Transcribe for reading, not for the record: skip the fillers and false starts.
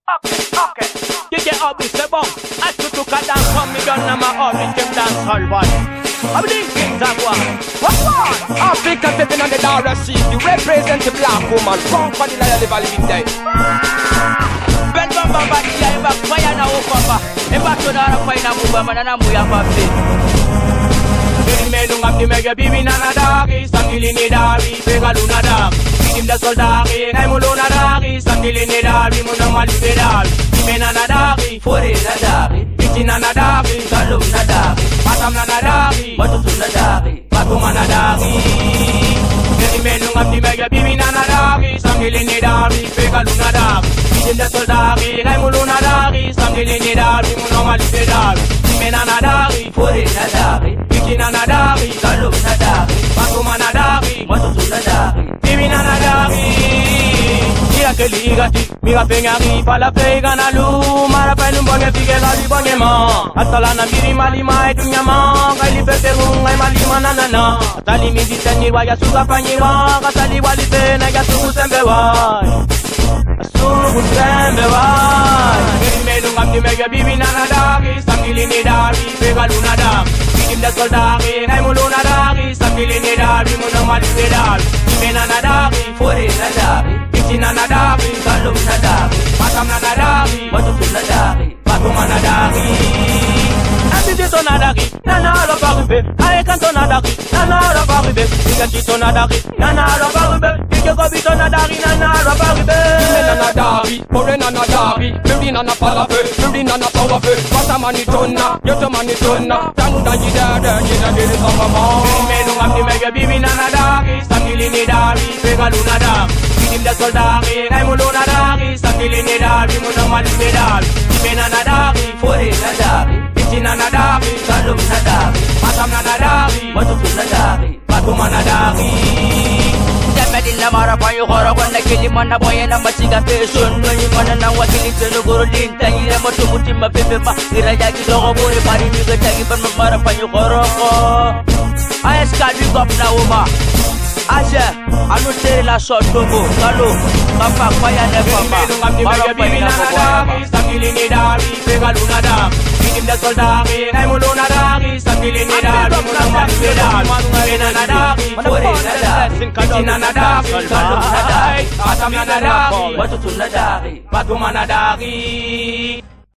Okay. You get up this the bunk. I took a dance from me gun and my orange dance hall one. I'm the king of one. What? Africa stepping on the dollar seat. You represent the black woman. Come for the life living day. Ben bamba badi ya eba kwaya na opapa. Eba todara kwaya na mubamba na muya papi. Menu ngam di mega bibi na nadari. Sangili ni dari. Pega luna dari. Bidim da soldari. Ngai mulu nadari. Sangili ni dari. Muna mali bedari. Mena nadari. Fore nadari. Bichi na nadari. Salum nadari. Matam na nadari. Matutu nadari. Patuma nadari. Menu ngam di mega bibi na nadari. Sangili ni dari. Pega luna dari. Bidim da soldari. Ngai mulu nadari. Sangili ni dari. Muna mali bedari. Mena nadari. Fore nadari. Bichi na nadari. Salum nadari. Patuma nadari. Matutu nadari. Bibi na nadari. Mira que ligati, mira pengari, pala pega na lu, mara pa numbonge fige la libonge ma. Atala na miri mali ma edunya ma, gali pete runga mali mana nana. Atali mi ditani wa ya suga panyiwa, katali wali pe na ya sugu sembe wa. Sugu sembe wa. Meri ngam di mega bibi na nadari, sangili ni dari, pega luna dari. Bidim da soldari, ngai mulu nadari, sangili ni dari, muna mali pedari. Mena nadari, fore nadari. Bichina nadari, salum nadari. Matam nadari, matutu nadari. Patuma nadari. Abidito nadari, nana ala paribe. Aekanto nadari, nana ala paribe. Igachito nadari, nana ala paribe. Ikekobito nadari, nana ala paribe. Mena nadari, fore nadari. Miri nana palape, miri nana pawape. Patamani tona, yotomani tona. Tanu da jidada, jidada samama. Menu ngam mega bibi nadari. Sangili ni dari, pega luna dari. Bidim da soldari, ngai mulu nadari. Sangili ni dari, muna mali bedari. Mena nadari, fore nadari. Bichi na nadari, salum nadari. Matam nadari, matutu nadari. Patuma nadari. Jamedilla mara payo khora kwanna kili mana boye na machiga peson. Noni mana na wakili tenu guru linta. Ira motu mutima pepe ma. Ira yagi logo bore pari miga chagi pan mara payo khora ko. Ayes kali gop na uma. Aja, anu tere la sotobo, kalu, kapak paya ne papa, mara paya na nadari, sangili ni dari, pega luna dari, bidim da soldari, ngai mulu nadari, sangili ni dari, muna mali bedari, mena nadari, fore nadari, bichina nadari, salum nadari, patam nadari, matutu nadari, patuma nadari.